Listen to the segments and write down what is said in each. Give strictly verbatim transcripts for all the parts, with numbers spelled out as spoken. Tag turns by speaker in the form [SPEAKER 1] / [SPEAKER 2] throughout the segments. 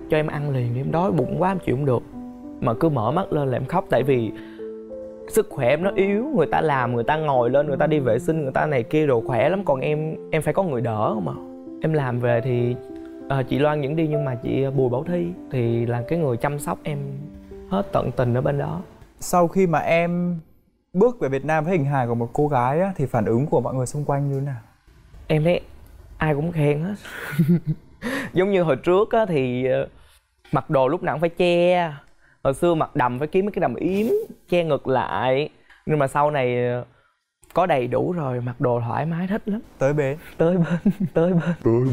[SPEAKER 1] cho em ăn liền đi, em đói bụng quá em chịu không được. Mà cứ mở mắt lên là em khóc, tại vì sức khỏe em nó yếu. Người ta làm, người ta ngồi lên, người ta đi vệ sinh, người ta này kia đồ khỏe lắm, còn em em phải có người đỡ không ạ. Em làm về thì à, chị Loan vẫn đi, nhưng mà chị Bùi Bảo Thi thì là cái người chăm sóc em hết tận tình ở bên đó.
[SPEAKER 2] Sau khi mà em bước về Việt Nam với hình hài của một cô gái á, thì phản ứng của mọi người xung quanh như thế nào?
[SPEAKER 1] Em thấy ai cũng khen hết. Giống như hồi trước á, thì mặc đồ lúc nào cũng phải che. Hồi xưa mặc đầm phải kiếm mấy cái đầm yếm che ngực lại. Nhưng mà sau này có đầy đủ rồi, mặc đồ thoải mái thích lắm.
[SPEAKER 2] Tới bến.
[SPEAKER 1] Tới bên, tới bên. Tới bên.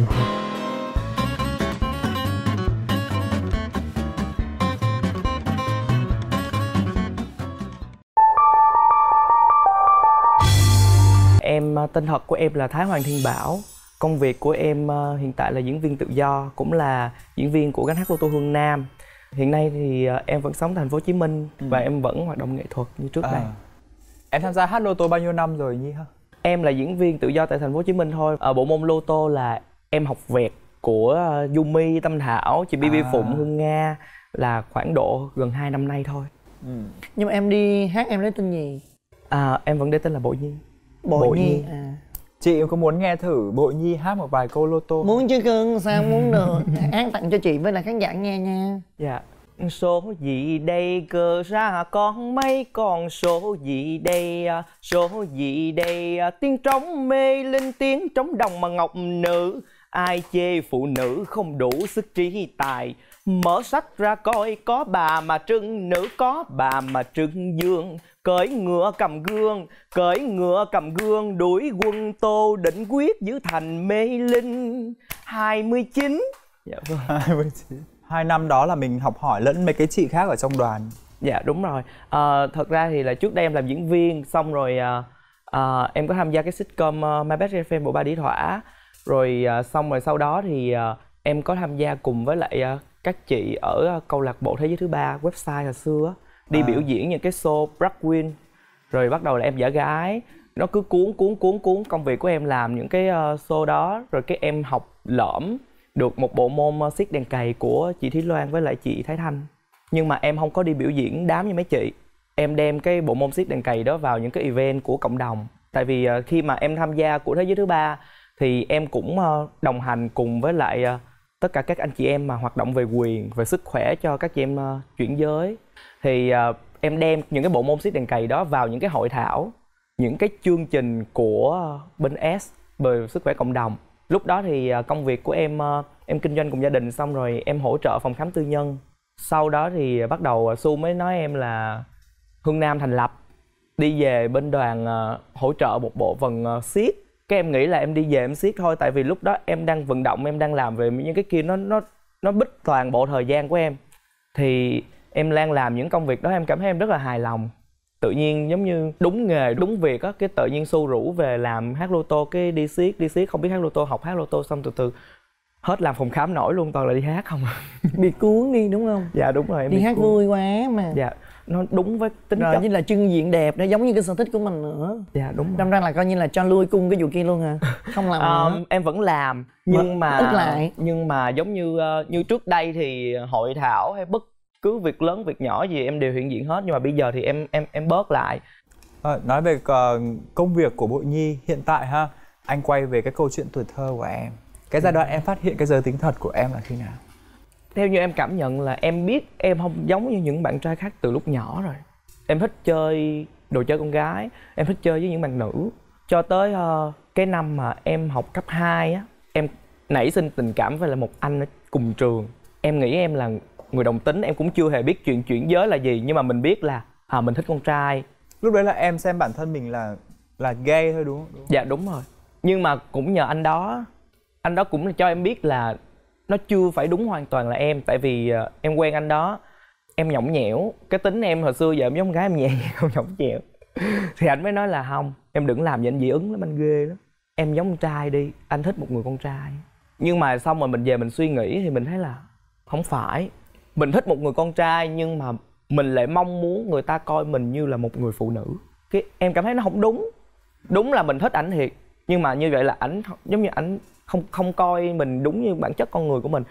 [SPEAKER 1] Em, tên thật của em là Thái Hoàng Thiên Bảo. Công việc của em hiện tại là diễn viên tự do, cũng là diễn viên của gánh hát Lô Tô Hương Nam. Hiện nay thì em vẫn sống thành phố Hồ Chí Minh ừ. và em vẫn hoạt động nghệ thuật như trước à. đây.
[SPEAKER 2] Em tham gia hát lô tô bao nhiêu năm rồi Nhi hả?
[SPEAKER 1] Em là diễn viên tự do tại thành phố Hồ Chí Minh thôi. Ở bộ môn lô tô là em học vẹt của Yumi, Tâm Thảo, chị Bibi à. Phụng, Hương Nga là khoảng độ gần hai năm nay thôi.
[SPEAKER 3] Ừ. Nhưng mà em đi hát em lấy tên gì?
[SPEAKER 1] À, em vẫn để tên là Bội Nhi.
[SPEAKER 3] Bội, Bội Nhi. Nhi. À.
[SPEAKER 2] Chị có muốn nghe thử Bội Nhi hát một vài câu lô tô?
[SPEAKER 3] Muốn chứ cưng, sao muốn được. Hát tặng cho chị với lại khán giả nghe nha.
[SPEAKER 1] Dạ. Số gì đây, cờ ra con mấy con số gì đây, số gì đây, tiếng trống mê linh tiếng trống đồng mà ngọc nữ. Ai chê phụ nữ không đủ sức trí tài, mở sách ra coi có bà mà trưng nữ, có bà mà trưng dương. Cưỡi ngựa cầm gương, cưỡi ngựa cầm gương, đuổi quân Tô Định Quyết giữ thành mê linh. Hai mươi chín.
[SPEAKER 2] Dạ vâng. Hai mươi chín. Hai năm đó là mình học hỏi lẫn mấy cái chị khác ở trong đoàn.
[SPEAKER 1] Dạ đúng rồi. À, thật ra thì là trước đây em làm diễn viên, xong rồi à, à, em có tham gia cái sitcom uh, My Best Girlfriend Bộ Ba Đĩ Thỏa. Rồi à, xong rồi sau đó thì à, em có tham gia cùng với lại à, các chị ở câu lạc bộ Thế Giới Thứ Ba, website hồi xưa đi à. biểu diễn những cái show drag queen. Rồi bắt đầu là em giả gái. Nó cứ cuốn cuốn cuốn cuốn công việc của em làm những cái uh, show đó. Rồi cái em học lỏm được một bộ môn uh, siết đèn cày của chị Thúy Loan với lại chị Thái Thanh. Nhưng mà em không có đi biểu diễn đám như mấy chị. Em đem cái bộ môn siết đèn cày đó vào những cái event của cộng đồng. Tại vì uh, khi mà em tham gia của Thế Giới Thứ Ba thì em cũng uh, đồng hành cùng với lại uh, tất cả các anh chị em mà hoạt động về quyền, về sức khỏe cho các chị em uh, chuyển giới. Thì uh, em đem những cái bộ môn siết đèn cày đó vào những cái hội thảo, những cái chương trình của bên S về sức khỏe cộng đồng. Lúc đó thì uh, công việc của em uh, em kinh doanh cùng gia đình, xong rồi em hỗ trợ phòng khám tư nhân. Sau đó thì uh, bắt đầu uh, Su mới nói em là Hương Nam thành lập, đi về bên đoàn uh, hỗ trợ một bộ phần uh, siết. Cái em nghĩ là em đi về em siết thôi, tại vì lúc đó em đang vận động, em đang làm về những cái kia, nó nó nó bích toàn bộ thời gian của em. Thì em đang làm những công việc đó, em cảm thấy em rất là hài lòng. Tự nhiên giống như đúng nghề, đúng việc á, cái tự nhiên Su rủ về làm hát lô tô, cái đi siết, đi siết không biết hát lô tô, học hát lô tô, xong từ từ hết làm phòng khám nổi luôn, toàn là đi hát không à.
[SPEAKER 3] Bị cuốn đi đúng không?
[SPEAKER 1] Dạ đúng rồi, em
[SPEAKER 3] đi hát
[SPEAKER 1] cuốn.
[SPEAKER 3] Vui quá mà.
[SPEAKER 1] Dạ, nó đúng với tính
[SPEAKER 3] rồi
[SPEAKER 1] chất.
[SPEAKER 3] như là trưng diện đẹp, nó giống như cái sở thích của mình nữa.
[SPEAKER 1] Dạ đúng rồi.
[SPEAKER 3] Đâm ra là coi như là cho lui cung cái vụ kia luôn hả? Không làm
[SPEAKER 1] um,
[SPEAKER 3] nữa.
[SPEAKER 1] Em vẫn làm, nhưng mà
[SPEAKER 3] ít lại.
[SPEAKER 1] Nhưng mà giống như uh, như trước đây thì hội thảo hay bất cứ việc lớn việc nhỏ gì em đều hiện diện hết, nhưng mà bây giờ thì em em em bớt lại.
[SPEAKER 2] À, nói về uh, công việc của Bội Nhi hiện tại ha, anh quay về cái câu chuyện tuổi thơ của em. Cái giai đoạn em phát hiện cái giới tính thật của em là khi nào?
[SPEAKER 1] Theo như em cảm nhận là em biết em không giống như những bạn trai khác từ lúc nhỏ rồi. Em thích chơi đồ chơi con gái, em thích chơi với những bạn nữ. Cho tới uh, cái năm mà em học cấp hai á, em nảy sinh tình cảm với lại một anh ở cùng trường. Em nghĩ em là người đồng tính, em cũng chưa hề biết chuyện chuyển giới là gì, nhưng mà mình biết là à, mình thích con trai.
[SPEAKER 2] Lúc đấy là em xem bản thân mình là là gay thôi đúng không? Đúng.
[SPEAKER 1] Dạ đúng rồi. Nhưng mà cũng nhờ anh đó, anh đó cũng cho em biết là nó chưa phải đúng hoàn toàn là em. Tại vì uh, em quen anh đó, em nhõng nhẽo, cái tính em hồi xưa giờ em giống gái, em nhẹ không nhõng nhẽo. Thì anh mới nói là không, em đừng làm vậy, anh dị ứng lắm, anh ghê lắm. Em giống con trai đi, anh thích một người con trai. Nhưng mà xong rồi mình về mình suy nghĩ thì mình thấy là không phải. Mình thích một người con trai nhưng mà mình lại mong muốn người ta coi mình như là một người phụ nữ. Cái em cảm thấy nó không đúng. Đúng là mình thích ảnh thiệt, nhưng mà như vậy là ảnh giống như ảnh không không coi mình đúng như bản chất con người của mình.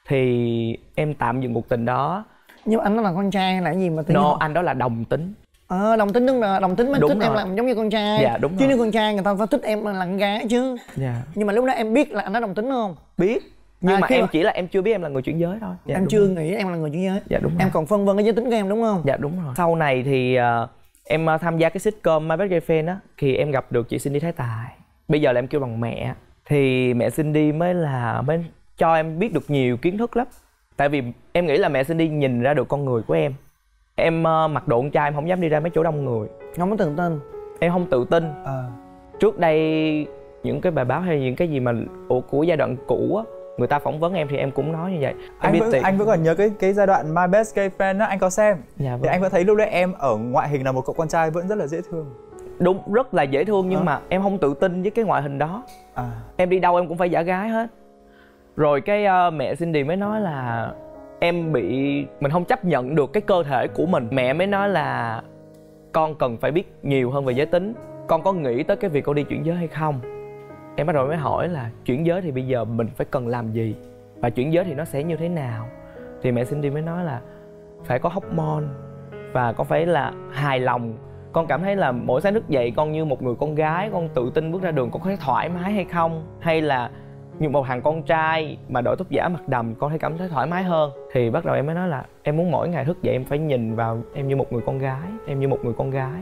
[SPEAKER 1] thì em tạm dừng cuộc tình đó.
[SPEAKER 3] Nhưng mà anh đó là con trai hay là cái gì mà tự
[SPEAKER 1] No,
[SPEAKER 3] nhiên...
[SPEAKER 1] anh đó là đồng tính.
[SPEAKER 3] Ờ, đồng tính đúng rồi, đồng tính mới
[SPEAKER 1] Đúng
[SPEAKER 3] thích
[SPEAKER 1] rồi.
[SPEAKER 3] em làm giống như con trai.
[SPEAKER 1] Dạ, đúng
[SPEAKER 3] chứ
[SPEAKER 1] rồi.
[SPEAKER 3] nếu con trai người ta phải thích em là con gái chứ.
[SPEAKER 1] Dạ.
[SPEAKER 3] Nhưng mà lúc đó em biết là anh đó đồng tính không?
[SPEAKER 1] Biết. Nhưng
[SPEAKER 3] À,
[SPEAKER 1] mà
[SPEAKER 3] khi
[SPEAKER 1] em
[SPEAKER 3] mà-
[SPEAKER 1] chỉ là em chưa biết em là người chuyển giới thôi. Dạ,
[SPEAKER 3] em
[SPEAKER 1] đúng
[SPEAKER 3] chưa
[SPEAKER 1] rồi.
[SPEAKER 3] nghĩ em là người chuyển giới.
[SPEAKER 1] Dạ đúng rồi.
[SPEAKER 3] Em còn phân vân cái giới tính của em đúng không?
[SPEAKER 1] Dạ đúng rồi. Sau này thì ờ, em ờ, tham gia cái sitcom My Best Girlfriend á, thì em gặp được chị Cindy Thái Tài. Bây giờ là em kêu bằng mẹ. Thì mẹ Cindy mới là mới cho em biết được nhiều kiến thức lắm. Tại vì em nghĩ là mẹ Cindy nhìn ra được con người của em. Em uh, mặc đồ con trai em không dám đi ra mấy chỗ đông người.
[SPEAKER 3] Không có tự tin.
[SPEAKER 1] Em không tự tin.
[SPEAKER 2] À.
[SPEAKER 1] Trước đây những cái bài báo hay những cái gì mà của, của giai đoạn cũ á, người ta phỏng vấn em thì em cũng nói như vậy. Em
[SPEAKER 2] Anh
[SPEAKER 1] biết
[SPEAKER 2] vẫn,
[SPEAKER 1] tiền.
[SPEAKER 2] anh vẫn còn nhớ cái cái giai đoạn My Best Gay Friend á, anh có xem.
[SPEAKER 1] Dạ vâng.
[SPEAKER 2] Thì anh vẫn thấy lúc đấy em ở ngoại hình là một cậu con trai vẫn rất là dễ thương.
[SPEAKER 1] Đúng, rất là dễ thương nhưng
[SPEAKER 2] à.
[SPEAKER 1] mà em không tự tin với cái ngoại hình đó.
[SPEAKER 2] À.
[SPEAKER 1] Em đi đâu em cũng phải giả gái hết. Rồi cái uh, mẹ Cindy mới nói là em bị mình không chấp nhận được cái cơ thể của mình. Mẹ mới nói là con cần phải biết nhiều hơn về giới tính. Con có nghĩ tới cái việc con đi chuyển giới hay không? Em bắt đầu mới hỏi là chuyển giới thì bây giờ mình phải cần làm gì và chuyển giới thì nó sẽ như thế nào. Thì mẹ Cindy mới nói là phải có hormone và con phải là hài lòng. Con cảm thấy là mỗi sáng thức dậy con như một người con gái, con tự tin bước ra đường con có thấy thoải mái hay không, hay là như một thằng con trai mà đội tóc giả mặt đầm con thấy cảm thấy thoải mái hơn. Thì bắt đầu em mới nói là em muốn mỗi ngày thức dậy em phải nhìn vào em như một người con gái, em như một người con gái.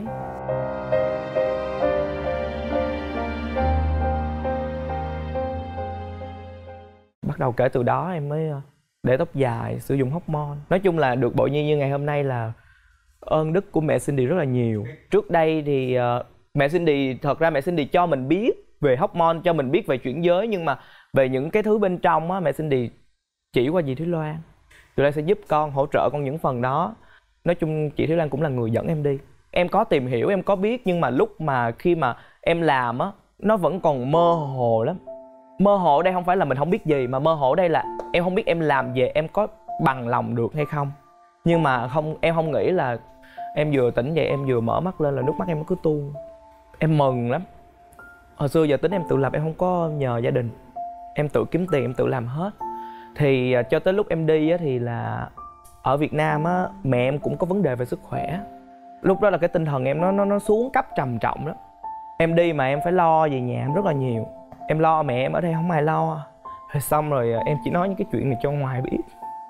[SPEAKER 1] Bắt đầu kể từ đó em mới để tóc dài, sử dụng hormone. Nói chung là được Bội Nhi như ngày hôm nay là ơn đức của mẹ Cindy rất là nhiều. Trước đây thì uh, mẹ Cindy, thật ra mẹ Cindy cho mình biết về hormone, cho mình biết về chuyển giới, nhưng mà về những cái thứ bên trong á, mẹ Cindy chỉ qua dì Thúy Loan. Tụi Loan sẽ giúp con, hỗ trợ con những phần đó. Nói chung chị Thúy Loan cũng là người dẫn em đi. Em có tìm hiểu, em có biết, nhưng mà lúc mà khi mà em làm á, nó vẫn còn mơ hồ lắm. Mơ hồ ở đây không phải là mình không biết gì, mà mơ hồ ở đây là em không biết em làm về em có bằng lòng được hay không. Nhưng mà không, em không nghĩ là em vừa tỉnh dậy em vừa mở mắt lên là nước mắt em nó cứ tuôn. Em mừng lắm. Hồi xưa giờ tính em tự lập, em không có nhờ gia đình. Em tự kiếm tiền, em tự làm hết. Thì cho tới lúc em đi á, thì là ở Việt Nam á, mẹ em cũng có vấn đề về sức khỏe. Lúc đó là cái tinh thần em nó nó nó xuống cấp trầm trọng lắm. Em đi mà em phải lo về nhà em rất là nhiều. Em lo mẹ em ở đây không ai lo. Rồi xong rồi em chỉ nói những cái chuyện này cho ngoài biết.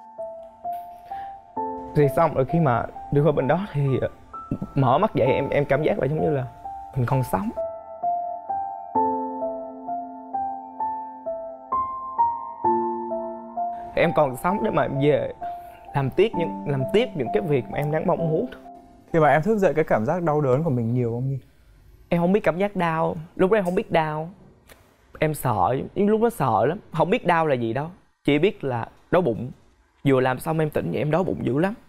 [SPEAKER 1] Thì xong rồi khi mà đi qua bên đó thì mở mắt dậy em em cảm giác là giống như là mình còn sống. Em còn sống để mà em về làm tiếp những làm tiếp những cái việc mà em đang mong muốn.
[SPEAKER 2] Khi mà em thức dậy cái cảm giác đau đớn của mình nhiều không Nhi?
[SPEAKER 1] Em không biết cảm giác đau. Lúc đó em không biết đau. Em sợ, nhưng lúc đó sợ lắm. Không biết đau là gì đâu. Chỉ biết là đói bụng. Vừa làm xong em tỉnh vậy em đói bụng dữ lắm.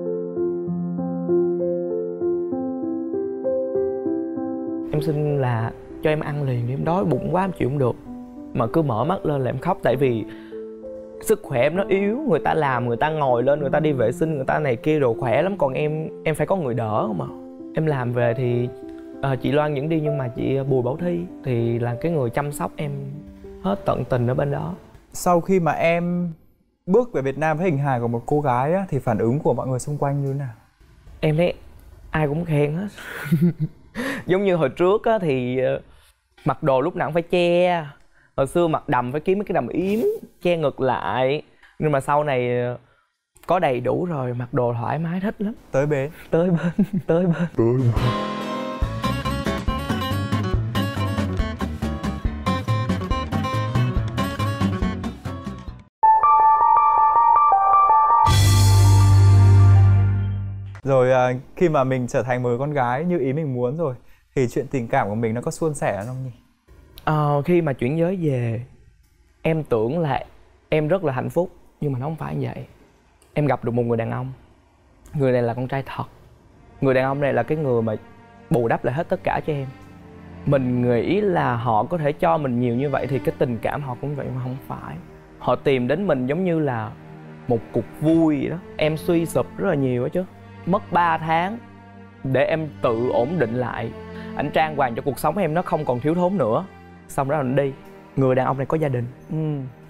[SPEAKER 1] Em xin là cho em ăn liền, em đói bụng quá em chịu không được. Mà cứ mở mắt lên là em khóc. Tại vì sức khỏe em nó yếu. Người ta làm, người ta ngồi lên, người ta đi vệ sinh, người ta này kia đồ khỏe lắm. Còn em, em phải có người đỡ mà. Em làm về thì à, chị Loan vẫn đi, nhưng mà chị Bùi Bảo Thi thì là cái người chăm sóc em hết tận tình ở bên đó.
[SPEAKER 2] Sau khi mà em bước về Việt Nam với hình hài của một cô gái á, thì phản ứng của mọi người xung quanh như thế nào?
[SPEAKER 1] Em thấy ai cũng khen hết. Giống như hồi trước á, thì mặc đồ lúc nào cũng phải che. Hồi xưa mặc đầm phải kiếm mấy cái đầm yếm che ngực lại. Nhưng mà sau này có đầy đủ rồi, mặc đồ thoải mái thích lắm.
[SPEAKER 2] Tới bến.
[SPEAKER 1] Tới bên, tới bên. Tới bên.
[SPEAKER 2] Rồi à, khi mà mình trở thành một con gái như ý mình muốn rồi thì chuyện tình cảm của mình nó có suôn sẻ không Nhi?
[SPEAKER 1] Ờ, khi mà chuyển giới về em tưởng là em rất là hạnh phúc, nhưng mà nó không phải như vậy. Em gặp được một người đàn ông. Người này là con trai thật. Người đàn ông này là cái người mà bù đắp lại hết tất cả cho em. Mình nghĩ là họ có thể cho mình nhiều như vậy thì cái tình cảm họ cũng vậy, mà không phải. Họ tìm đến mình giống như là một cuộc vui vậy đó. Em suy sụp rất là nhiều đó chứ. Mất ba tháng để em tự ổn định lại. Anh trang hoàng cho cuộc sống em nó không còn thiếu thốn nữa. Xong đó anh đi. Người đàn ông này có gia đình.
[SPEAKER 3] Ừ.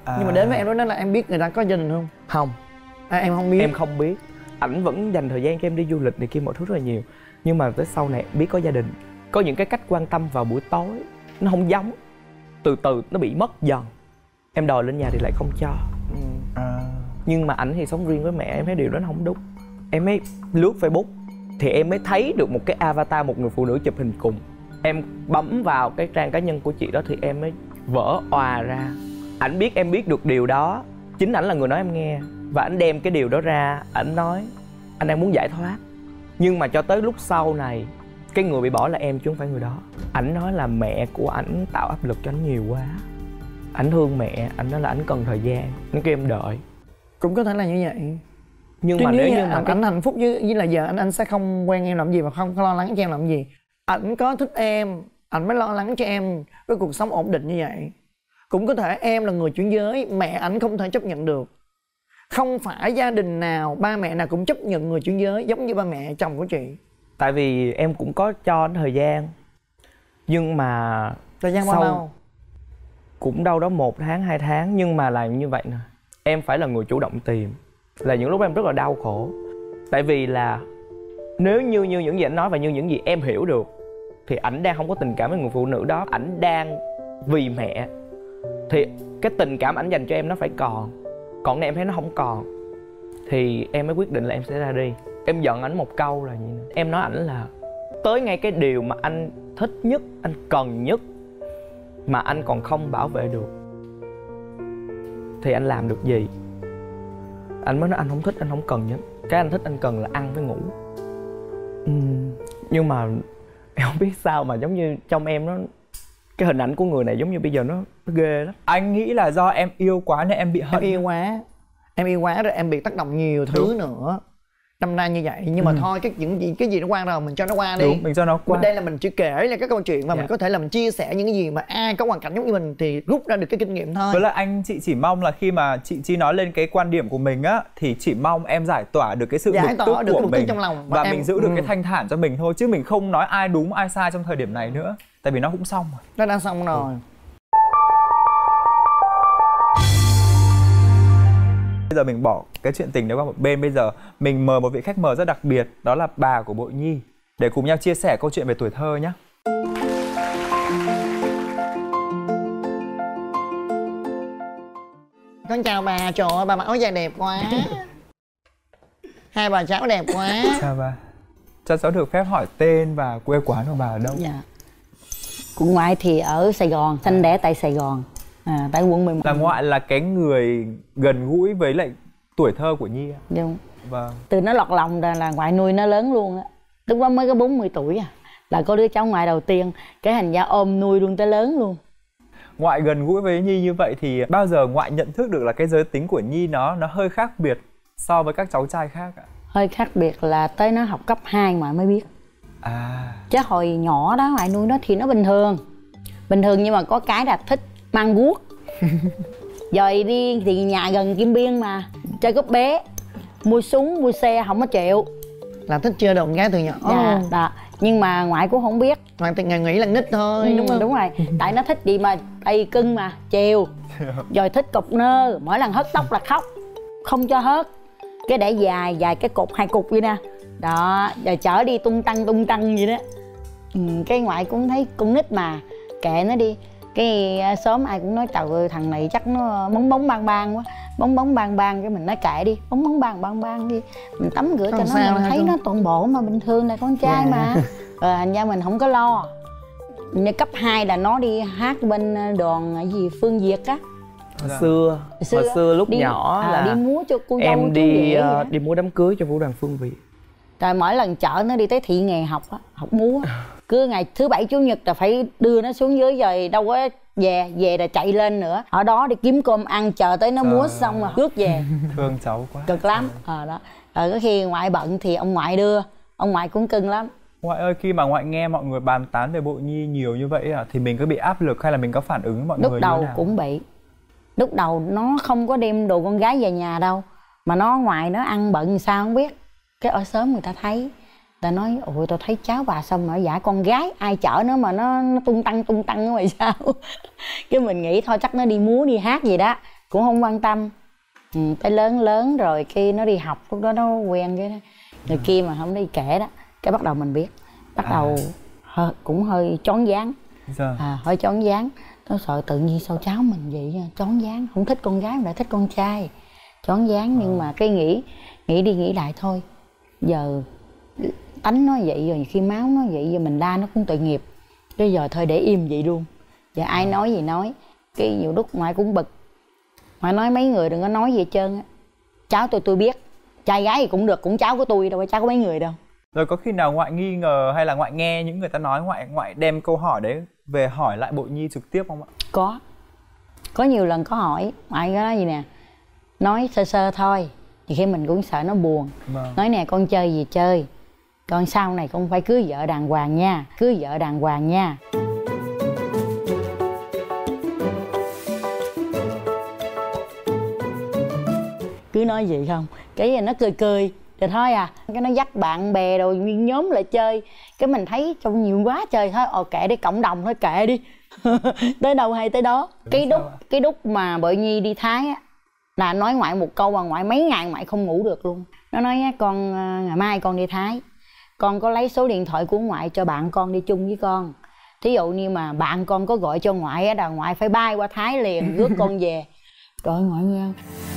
[SPEAKER 2] À.
[SPEAKER 3] Nhưng mà đến với em đó là em biết người ta có gia đình không?
[SPEAKER 1] Không.
[SPEAKER 3] À, em không biết.
[SPEAKER 1] Em không biết. Ảnh vẫn dành thời gian cho em đi du lịch này kia mọi thứ rất là nhiều. Nhưng mà tới sau này biết có gia đình. Có những cái cách quan tâm vào buổi tối nó không giống. Từ từ nó bị mất dần. Em đòi lên nhà thì lại không cho. Ừ.
[SPEAKER 2] À.
[SPEAKER 1] Nhưng mà ảnh thì sống riêng với mẹ, em thấy điều đó nó không đúng. Em mới lướt Facebook thì em mới thấy được một cái avatar một người phụ nữ chụp hình cùng. Em bấm vào cái trang cá nhân của chị đó thì em mới vỡ òa ra. Ảnh biết em biết được điều đó. Chính ảnh là người nói em nghe. Và ảnh đem cái điều đó ra, ảnh nói anh đang muốn giải thoát. Nhưng mà cho tới lúc sau này, cái người bị bỏ là em chứ không phải người đó. Ảnh nói là mẹ của ảnh tạo áp lực cho ảnh nhiều quá. Ảnh thương mẹ, ảnh nói là ảnh cần thời gian. Nó kêu em đợi.
[SPEAKER 3] Cũng có thể là như vậy.
[SPEAKER 1] Nhưng
[SPEAKER 3] Chứ
[SPEAKER 1] mà nếu như
[SPEAKER 3] anh,
[SPEAKER 1] mà cái...
[SPEAKER 3] anh hạnh phúc với, với là giờ anh anh sẽ không quen em làm gì và không có lo lắng cho em làm gì. Ảnh có thích em, ảnh mới lo lắng cho em với cuộc sống ổn định như vậy. Cũng có thể em là người chuyển giới, mẹ ảnh không thể chấp nhận được. Không phải gia đình nào, ba mẹ nào cũng chấp nhận người chuyển giới giống như ba mẹ chồng của chị.
[SPEAKER 1] Tại vì em cũng có cho anh thời gian. Nhưng mà
[SPEAKER 3] Thời gian bao
[SPEAKER 1] sau...
[SPEAKER 3] lâu?
[SPEAKER 1] Cũng đâu đó một tháng, hai tháng. Nhưng mà là như vậy nè, em phải là người chủ động tìm. Là những lúc em rất là đau khổ. Tại vì là nếu như như những gì anh nói và như những gì em hiểu được thì ảnh đang không có tình cảm với người phụ nữ đó. Ảnh đang vì mẹ. Thì cái tình cảm ảnh dành cho em nó phải còn. Còn này em thấy nó không còn thì em mới quyết định là em sẽ ra đi. Em giận ảnh một câu là gì nè. Em nói ảnh là tới ngay cái điều mà anh thích nhất, anh cần nhất mà anh còn không bảo vệ được thì anh làm được gì? Anh mới nói anh không thích, anh không cần nhất. Cái anh thích, anh cần là ăn với ngủ. uhm, Nhưng mà em không biết sao mà giống như trong em nó, cái hình ảnh của người này giống như bây giờ nó, nó ghê lắm.
[SPEAKER 2] Anh nghĩ là do em yêu quá nên em bị hận.
[SPEAKER 3] Em yêu quá. Em yêu quá rồi em bị tác động nhiều thứ Đúng. nữa. Năm nay như vậy. Nhưng mà ừ. thôi cái những gì cái gì nó qua rồi mình cho nó qua đi.
[SPEAKER 2] Đúng, mình cho nó qua.
[SPEAKER 3] Bên đây là mình chỉ kể là các câu chuyện mà dạ. mình có thể là mình chia sẻ những cái gì mà ai có hoàn cảnh giống như mình thì rút ra được cái kinh nghiệm thôi.
[SPEAKER 2] Với lại anh chị chỉ mong là khi mà chị Chi nói lên cái quan điểm của mình á thì chị mong em giải tỏa được cái sự
[SPEAKER 3] giải
[SPEAKER 2] bực tức
[SPEAKER 3] được
[SPEAKER 2] của
[SPEAKER 3] cái
[SPEAKER 2] mình
[SPEAKER 3] trong lòng
[SPEAKER 2] và
[SPEAKER 3] em...
[SPEAKER 2] mình giữ được
[SPEAKER 3] ừ.
[SPEAKER 2] cái thanh thản cho mình thôi, chứ mình không nói ai đúng ai sai trong thời điểm này nữa. Tại vì nó cũng xong rồi.
[SPEAKER 3] Nó đã xong rồi. Ừ.
[SPEAKER 2] Bây giờ mình bỏ cái chuyện tình đấy qua một bên. Bây giờ mình mời một vị khách mời rất đặc biệt. Đó là bà của Bội Nhi để cùng nhau chia sẻ câu chuyện về tuổi thơ nhé.
[SPEAKER 3] Con chào bà. Trời ơi bà mặc áo dài đẹp quá. Hai bà cháu đẹp quá.
[SPEAKER 2] Chào bà. Cho cháu được phép hỏi tên và quê quán của bà ở đâu?
[SPEAKER 4] Dạ. Của ngoại thì ở Sài Gòn, sinh đẻ tại Sài Gòn. À, tại quận mười một.
[SPEAKER 2] Là ngoại là cái người gần gũi với lại tuổi thơ của Nhi.
[SPEAKER 4] Đúng.
[SPEAKER 2] Vâng.
[SPEAKER 4] Từ nó lọt lòng ra là ngoại nuôi nó lớn luôn á. Lúc đó mới có bốn mươi tuổi à. Là có đứa cháu ngoại đầu tiên, cái hành gia ôm nuôi luôn tới lớn luôn.
[SPEAKER 2] Ngoại gần gũi với Nhi như vậy thì bao giờ ngoại nhận thức được là cái giới tính của Nhi nó nó hơi khác biệt so với các cháu trai khác ạ?
[SPEAKER 4] Hơi khác biệt là tới nó học cấp hai ngoại mới biết.
[SPEAKER 2] À.
[SPEAKER 4] Chứ hồi nhỏ đó ngoại nuôi nó thì nó bình thường. Bình thường nhưng mà có cái là thích mang guốc. Rồi đi thì nhà gần Kim Biên mà, chơi cúp bé, mua súng, mua xe không có chịu.
[SPEAKER 3] Là thích chơi đồn gái từ nhỏ.
[SPEAKER 4] Dạ, đó. Nhưng mà ngoại cũng không biết.
[SPEAKER 3] Ngoại tình ngày nghĩ là nít thôi, ừ, đúng không?
[SPEAKER 4] Đúng rồi, tại nó thích gì mà tay cưng mà, chiều. Rồi thích cục nơ, mỗi lần hớt tóc là khóc. Không cho hớt. Cái để dài, dài cái cục, hai cục vậy nè. Đó, rồi chở đi tung tăng tung tăng vậy đó. Ừ, cái ngoại cũng thấy con nít mà, kệ nó đi. Cái sớm ai cũng nói trời ơi thằng này chắc nó bóng bóng bang bang quá. Bóng bóng bang bang, cái mình nói kệ đi, bóng bóng bang bang bang đi. Mình tắm rửa cho nó, mình thấy nó toàn bộ mà bình thường là con trai yeah. mà. Rồi thành ra mình không có lo. Như cấp hai là nó đi hát bên đoàn gì Phương Việt á.
[SPEAKER 1] Hồi xưa, xưa, hồi xưa lúc
[SPEAKER 4] đi,
[SPEAKER 1] nhỏ à, là
[SPEAKER 4] đi múa cho cô
[SPEAKER 1] em
[SPEAKER 4] dâu
[SPEAKER 1] đi uh, đi múa đám cưới cho vũ đoàn Phương Việt.
[SPEAKER 4] Rồi mỗi lần chở nó đi tới thị nghề học á, học múa. Cứ ngày thứ bảy chủ nhật là phải đưa nó xuống dưới rồi đâu có về, về là chạy lên nữa. Ở đó đi kiếm cơm ăn, chờ tới nó múa à, xong rồi rước về.
[SPEAKER 2] Thương cháu quá.
[SPEAKER 4] Cực lắm. Ờ à, đó. Rồi có khi ngoại bận thì ông ngoại đưa, ông ngoại cũng cưng lắm.
[SPEAKER 2] Ngoại ơi, khi mà ngoại nghe mọi người bàn tán về Bội Nhi nhiều như vậy à, thì mình có bị áp lực hay là mình có phản ứng với mọi
[SPEAKER 4] Lúc
[SPEAKER 2] người
[SPEAKER 4] đầu
[SPEAKER 2] như thế nào?
[SPEAKER 4] cũng bị. Lúc đầu nó không có đem đồ con gái về nhà đâu. Mà nó ngoài nó ăn bận sao không biết. Cái ở sớm người ta thấy, ta nói ôi tao thấy cháu bà xong mà giả con gái ai chở nó mà nó, nó tung tăng tung tăng vậy sao. Cái mình nghĩ thôi chắc nó đi múa đi hát gì đó. cũng không quan tâm. Ừ, tới lớn lớn rồi khi nó đi học, lúc đó nó quen với người kia mà không đi kể đó, cái bắt đầu mình biết, bắt
[SPEAKER 2] À.
[SPEAKER 4] đầu hơi, cũng hơi chón váng.
[SPEAKER 2] Dạ.
[SPEAKER 4] À, hơi chón váng. Nó sợ tự nhiên sao cháu mình vậy nha, chón váng, không thích con gái mà lại thích con trai, chón váng. Nhưng mà cái nghĩ nghĩ đi nghĩ lại thôi, giờ tánh nó vậy rồi, khi máu nó vậy giờ mình la nó cũng tội nghiệp, bây giờ thôi để im vậy luôn. Giờ ai nói gì nói, cái nhiều lúc ngoại cũng bực, ngoại nói mấy người đừng có nói gì hết trơn á. Cháu tôi tôi biết, trai gái thì cũng được, cũng cháu của tôi đâu, cháu có mấy người đâu.
[SPEAKER 2] Rồi có khi nào ngoại nghi ngờ hay là ngoại nghe những người ta nói, ngoại ngoại đem câu hỏi đấy về hỏi lại Bội Nhi trực tiếp không ạ?
[SPEAKER 4] Có, có nhiều lần có hỏi, ngoại có nói gì nè, nói sơ sơ thôi, thì khi mình cũng sợ nó buồn.
[SPEAKER 2] Vâng.
[SPEAKER 4] Nói nè, con chơi gì chơi, con sau này con phải cưới vợ đàng hoàng nha, cưới vợ đàng hoàng nha. Cứ nói gì không, cái nó cười cười rồi thôi à. Cái nó dắt bạn bè rồi nguyên nhóm lại chơi, cái mình thấy trong nhiều quá trời thôi, ồ kệ đi, cộng đồng thôi kệ đi. Tới đâu hay tới đó. Cái đúc cái đúc mà Bội Nhi đi Thái á, là nói ngoại một câu mà ngoại mấy ngày ngoại không ngủ được luôn. Nó nói con ngày mai con đi Thái, con có lấy số điện thoại của ngoại cho bạn con đi chung với con. Thí dụ như mà bạn con có gọi cho ngoại á, là ngoại phải bay qua Thái liền rước con về. Trời ơi, ngoại nghe.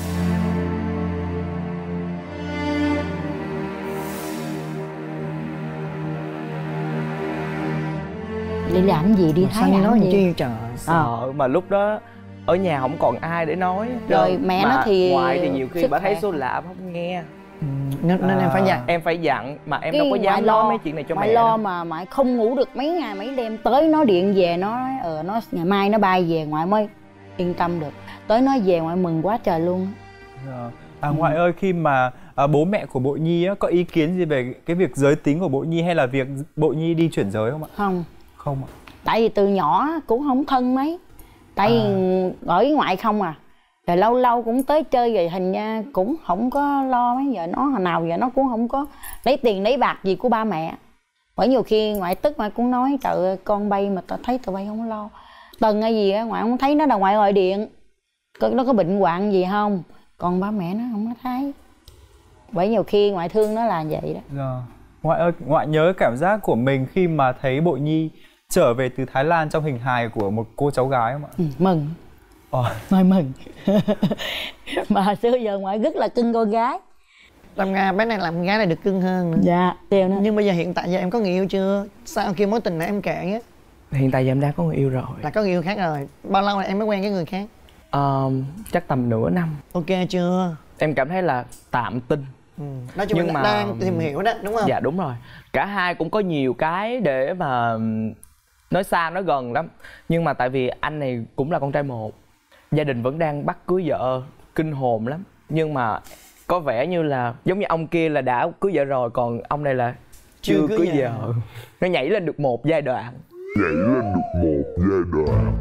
[SPEAKER 4] Đi làm gì, đi Thái làm
[SPEAKER 3] nói
[SPEAKER 4] gì?
[SPEAKER 3] chi trời.
[SPEAKER 1] Sợ mà lúc đó ở nhà không còn ai để nói.
[SPEAKER 4] Rồi mẹ
[SPEAKER 1] mà
[SPEAKER 4] nó thì
[SPEAKER 1] ngoài thì nhiều khi
[SPEAKER 4] sức
[SPEAKER 1] bà thấy
[SPEAKER 4] khỏe.
[SPEAKER 1] số lạ bà không nghe.
[SPEAKER 3] Nên, nên
[SPEAKER 2] À.
[SPEAKER 3] em phải dặn.
[SPEAKER 1] Em phải dặn mà em
[SPEAKER 4] Cái
[SPEAKER 1] đâu có dám
[SPEAKER 4] ngoại
[SPEAKER 1] nói
[SPEAKER 4] lo-
[SPEAKER 1] mấy chuyện này cho
[SPEAKER 4] ngoại
[SPEAKER 1] mẹ
[SPEAKER 4] lo
[SPEAKER 1] đâu.
[SPEAKER 4] mà ngoại không ngủ được mấy ngày mấy đêm, tới nó điện về nó nói ờ nó ngày mai nó bay về, ngoại mới yên tâm được. Tới nó về ngoại mừng quá trời luôn.
[SPEAKER 2] Dạ. À, ngoại ơi, khi mà à, bố mẹ của Bội Nhi á, có ý kiến gì về cái việc giới tính của Bội Nhi hay là việc Bội Nhi đi chuyển giới không ạ?
[SPEAKER 4] Không,
[SPEAKER 2] Không ạ.
[SPEAKER 4] tại vì từ nhỏ cũng không thân mấy, tại vì ở với ngoại không à. Rồi lâu lâu cũng tới chơi rồi thành ra cũng không có lo mấy, giờ nó hồi nào giờ nó cũng không có lấy tiền lấy bạc gì của ba mẹ. Bởi nhiều khi ngoại tức ngoại cũng nói trời ơi, con bay mà tao thấy tụi bay không lo Tần hay gì á, ngoại không thấy nó, là ngoại gọi điện có nó có bệnh hoạn gì không, còn ba mẹ nó không có thấy. Bởi nhiều khi ngoại thương nó là vậy đó.
[SPEAKER 2] Dạ. Ngoại ơi, ngoại nhớ cảm giác của mình khi mà thấy Bội Nhi trở về từ Thái Lan trong hình hài của một cô cháu gái không ạ?
[SPEAKER 4] Ừ, mừng.
[SPEAKER 2] Ờ.
[SPEAKER 4] Ngoại mừng. Mà xưa giờ ngoại rất là cưng con gái.
[SPEAKER 3] Làm ra bé này làm gái này được cưng hơn nữa.
[SPEAKER 4] Dạ, điều nữa.
[SPEAKER 3] Nhưng bây giờ hiện tại giờ em có người yêu chưa? Sau khi mối tình này em kể á,
[SPEAKER 1] Hiện tại giờ em đang có người yêu rồi.
[SPEAKER 3] là có người yêu khác rồi. Bao lâu là em mới quen cái người khác?
[SPEAKER 1] Ờ, chắc tầm nửa năm.
[SPEAKER 3] Ok chưa?
[SPEAKER 1] Em cảm thấy là tạm tin.
[SPEAKER 3] Ừ. Nói chung
[SPEAKER 1] Nhưng
[SPEAKER 3] là
[SPEAKER 1] mà-
[SPEAKER 3] đang tìm hiểu đó, đúng không?
[SPEAKER 1] Dạ đúng rồi. Cả hai cũng có nhiều cái để mà nói xa nói gần lắm. Nhưng mà tại vì anh này cũng là con trai một, gia đình vẫn đang bắt cưới vợ, kinh hồn lắm. Nhưng mà có vẻ như là giống như ông kia là đã cưới vợ rồi, còn ông này là chưa,
[SPEAKER 3] Chưa cưới
[SPEAKER 1] cưới
[SPEAKER 3] vợ.
[SPEAKER 1] vợ. Nó nhảy lên được một giai đoạn.
[SPEAKER 5] nhảy lên được một giai đoạn.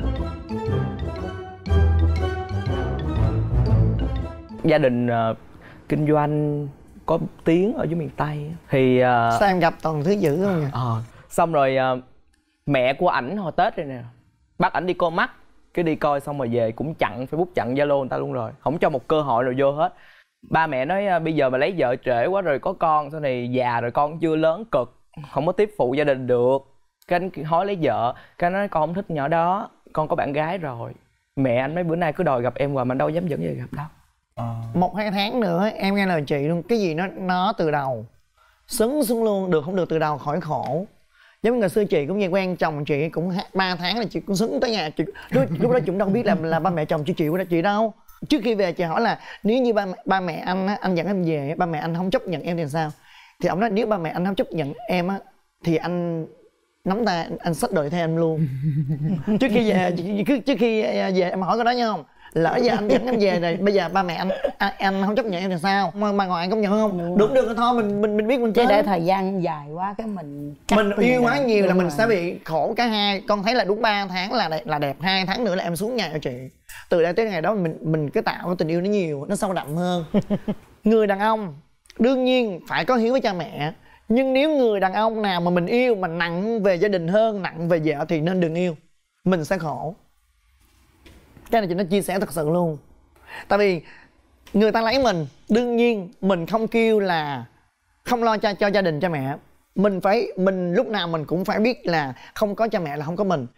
[SPEAKER 1] Gia đình ờ, kinh doanh có tiếng ở dưới miền Tây thì ờ,
[SPEAKER 3] Sao em gặp toàn thứ dữ không nhỉ?
[SPEAKER 1] Ờ, xong rồi ờ, mẹ của ảnh hồi Tết rồi nè, bắt ảnh đi coi mắt, cái đi coi xong rồi về cũng chặn Facebook, chặn Zalo người ta luôn rồi, không cho một cơ hội nào vô hết. Ba mẹ nói ờ, bây giờ mà lấy vợ trễ quá rồi có con, sau này già rồi con chưa lớn cực, không có tiếp phụ gia đình được. Cái anh hối lấy vợ, cái anh nói con không thích nhỏ đó, con có bạn gái rồi. Mẹ anh mấy bữa nay cứ đòi gặp em hoài mà đâu dám dẫn về gặp đâu.
[SPEAKER 2] Ờ.
[SPEAKER 3] Một hai tháng nữa em nghe lời chị luôn. Cái gì nó nó từ đầu xứng xuống luôn, được không được từ đầu khỏi khổ. Giống như ngày xưa chị cũng vậy, quen chồng chị cũng ba tháng là chị cũng xứng tới nhà chị. Lúc, lúc đó chúng đâu biết là là ba mẹ chồng chị chịu đó chị đâu. Trước khi về chị hỏi là nếu như ba mẹ, ba mẹ anh á, anh dẫn em về, ba mẹ anh không chấp nhận em thì sao? Thì ông nói nếu ba mẹ anh không chấp nhận em á thì anh nắm tay anh, anh xách đời theo em luôn. Trước khi về trước, trước khi về em hỏi cái đó nha không? Lỡ giờ anh dẫn em về rồi bây giờ ba mẹ anh anh, anh không chấp nhận em thì sao? Mà bà ngoại anh công nhận không?
[SPEAKER 4] Đúng
[SPEAKER 3] Đúng được thôi mình mình mình biết mình
[SPEAKER 4] Chứ
[SPEAKER 3] chết.
[SPEAKER 4] để thời gian dài quá cái mình cắt
[SPEAKER 3] Mình
[SPEAKER 4] cái
[SPEAKER 3] yêu
[SPEAKER 4] này
[SPEAKER 3] quá
[SPEAKER 4] ra.
[SPEAKER 3] nhiều là
[SPEAKER 4] Đúng
[SPEAKER 3] mình
[SPEAKER 4] rồi.
[SPEAKER 3] sẽ bị khổ cả hai. Con thấy là đúng ba tháng là đẹp, là đẹp, hai tháng nữa là em xuống nhà cho chị. Từ đây tới ngày đó mình mình cứ tạo tình yêu nó nhiều, nó sâu đậm hơn. Người đàn ông đương nhiên phải có hiếu với cha mẹ, nhưng nếu người đàn ông nào mà mình yêu mà nặng về gia đình hơn, nặng về vợ thì nên đừng yêu, mình sẽ khổ. Cái này chị nó chia sẻ thật sự luôn. Tại vì người ta lấy mình, đương nhiên mình không kêu là không lo cho cho gia đình cha mẹ. Mình phải mình lúc nào mình cũng phải biết là không có cha mẹ là không có mình.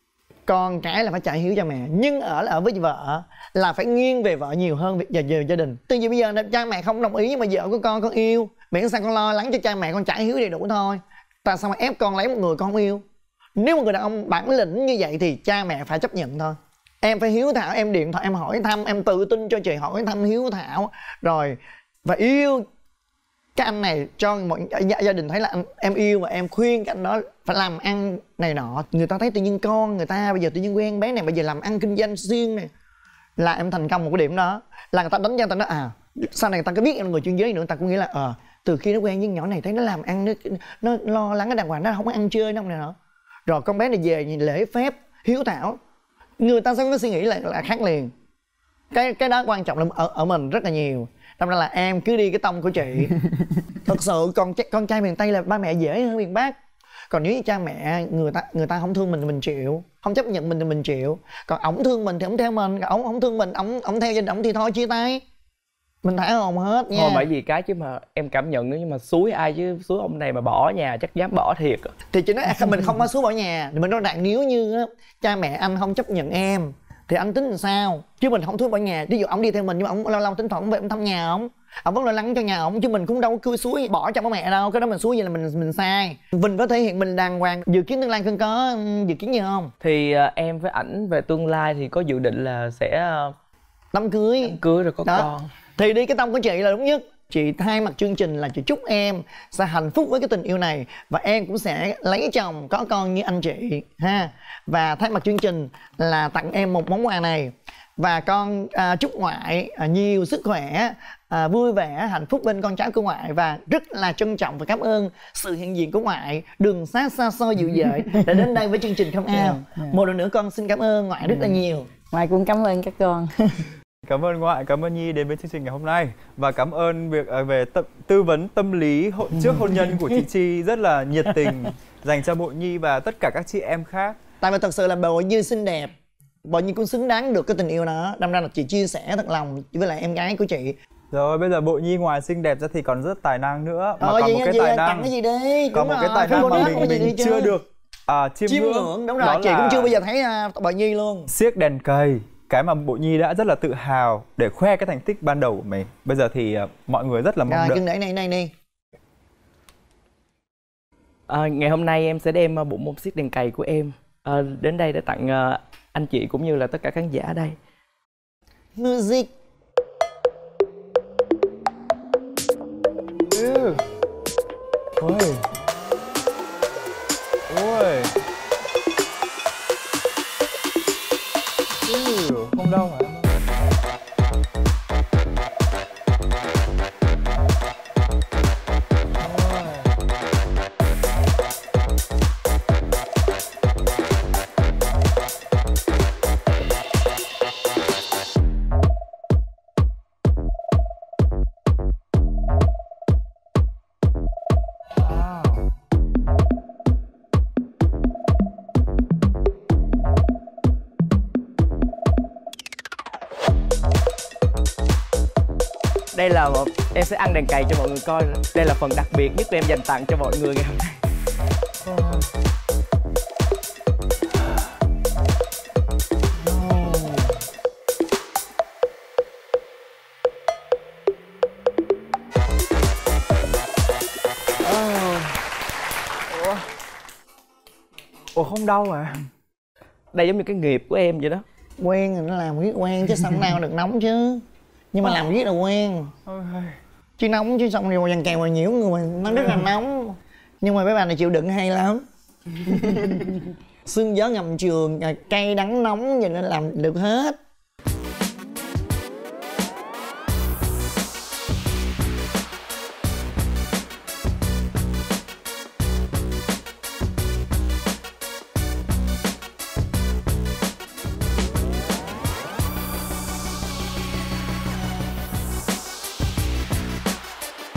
[SPEAKER 3] Con cái là phải chạy hiếu cha mẹ, nhưng ở ở với vợ là phải nghiêng về vợ nhiều hơn về, về gia đình. Tuy nhiên bây giờ cha mẹ không đồng ý, nhưng mà vợ của con con yêu, miễn sao con lo lắng cho cha mẹ, con chạy hiếu đầy đủ thôi. Tại sao mà ép con lấy một người con không yêu? Nếu một người đàn ông bản lĩnh như vậy thì cha mẹ phải chấp nhận thôi. Em phải hiếu thảo, em điện thoại em hỏi thăm, em tự tin cho chị hỏi thăm hiếu thảo rồi, và yêu cái anh này cho mọi gia, gia đình thấy là anh, em yêu, và em khuyên cái anh đó phải làm ăn này nọ. Người ta thấy tự nhiên con người ta bây giờ tự nhiên quen bé này, bây giờ làm ăn kinh doanh xuyên này, là em thành công một cái điểm đó, là người ta đánh giá, người ta nói à sau này người ta có biết em là người chuyên giới nữa, người ta cũng nghĩ là ờ à, từ khi nó quen với nhỏ này thấy nó làm ăn, nó, nó lo lắng cái đàng hoàng, nó không có ăn chơi nó không này nọ, rồi con bé này về nhìn lễ phép hiếu thảo, người ta sẽ có suy nghĩ là, là khác liền. Cái cái đó quan trọng là ở, ở mình rất là nhiều. Đâm ra là em cứ đi cái tông của chị. Thật sự con con trai miền Tây là ba mẹ dễ hơn miền Bắc. Còn nếu như cha mẹ người ta người ta không thương mình thì mình chịu, không chấp nhận mình thì mình chịu. Còn ổng thương mình thì ổng theo mình, còn ổng không thương mình, ổng ổng theo gia đình ổng thì thôi chia tay. Mình thả hồn hết nha.
[SPEAKER 1] Thôi bởi vì cái chứ mà em cảm nhận nữa, nhưng mà xúi ai chứ xúi ông này mà bỏ nhà chắc dám bỏ thiệt.
[SPEAKER 3] Thì chị nói mình không có xúi bỏ nhà, thì mình nói rằng nếu như á, cha mẹ anh không chấp nhận em thì anh tính làm sao, chứ mình không thuyết bỏ nhà. Ví dụ ông đi theo mình nhưng mà ông lâu lâu tính thoảng về ông thăm nhà ông, ông vẫn lo lắng cho nhà ông, chứ mình cũng đâu có cưa suối bỏ cho bố mẹ đâu. Cái đó mình suối vậy là mình mình sai. Mình phải thể hiện mình đàng hoàng. Dự kiến tương lai Cưng có dự kiến gì không?
[SPEAKER 1] Thì uh, em với ảnh về tương lai thì có dự định là sẽ uh,
[SPEAKER 3] đám cưới
[SPEAKER 1] đám cưới rồi có
[SPEAKER 3] đó.
[SPEAKER 1] Con
[SPEAKER 3] thì đi cái tông của chị là đúng nhất. Chị thay mặt chương trình là chị chúc em sẽ hạnh phúc với cái tình yêu này, và em cũng sẽ lấy chồng có con như anh chị ha. Và thay mặt chương trình là tặng em một món quà này, và con à, chúc ngoại à, nhiều sức khỏe, à, vui vẻ, hạnh phúc bên con cháu của ngoại, và rất là trân trọng và cảm ơn sự hiện diện của ngoại đường xa xa xôi dịu dợi đã đến đây với chương trình Come Out. Yeah, yeah. Một lần nữa con xin cảm ơn ngoại rất là nhiều.
[SPEAKER 4] Ngoại cũng cảm ơn các con.
[SPEAKER 2] Cảm ơn ngoại, cảm ơn Nhi đến với chương trình ngày hôm nay, và cảm ơn việc về tập, tư vấn tâm lý hộ, trước hôn nhân của chị Chi rất là nhiệt tình dành cho Bội Nhi và tất cả các chị em khác.
[SPEAKER 3] Tại vì thật sự là Bội Nhi xinh đẹp, Bội Nhi cũng xứng đáng được cái tình yêu đó. Đâm ra là chị chia sẻ thật lòng với lại em gái của chị.
[SPEAKER 2] Rồi bây giờ Bội Nhi ngoài xinh đẹp ra thì còn rất tài năng nữa, mà
[SPEAKER 3] ờ,
[SPEAKER 2] còn
[SPEAKER 3] gì,
[SPEAKER 2] một cái
[SPEAKER 3] gì,
[SPEAKER 2] tài năng,
[SPEAKER 3] cái gì đi.
[SPEAKER 2] còn một cái tài năng mà mình mình chưa được à, chiêm,
[SPEAKER 3] chiêm
[SPEAKER 2] ngưỡng.
[SPEAKER 3] ngưỡng. Đúng rồi, chị cũng chưa bao giờ thấy uh, Bội Nhi luôn.
[SPEAKER 2] Siếc đèn cầy, cái mà Bội Nhi đã rất là tự hào để khoe cái thành tích ban đầu của mình. Bây giờ thì uh, mọi người rất là mong
[SPEAKER 3] rồi,
[SPEAKER 2] đợi.
[SPEAKER 3] Cưng để này này đi.
[SPEAKER 1] À, ngày hôm nay em sẽ đem uh, bộ môn siếc đèn cầy của em uh, đến đây để tặng uh, anh chị cũng như là tất cả khán giả ở đây.
[SPEAKER 3] Music.
[SPEAKER 2] Ừ. Ôi. Ôi. Ừ, không đâu hả?
[SPEAKER 1] Đây là một, em sẽ ăn đèn cầy cho mọi người coi. Đây là phần đặc biệt nhất của em dành tặng cho mọi người ngày hôm nay.
[SPEAKER 2] Ủa? Ủa không đau à?
[SPEAKER 1] Đây giống như cái nghiệp của em vậy đó.
[SPEAKER 3] Quen thì nó làm riết quen chứ sao nào được nóng chứ. Nhưng mà làm riết là quen. Chứ nóng chứ xong rồi dàn kèo mà nhiễu người nó rất là nóng. Nhưng mà mấy bạn này chịu đựng hay lắm. Sương gió ngầm trường, cay đắng nóng vậy nên làm được hết.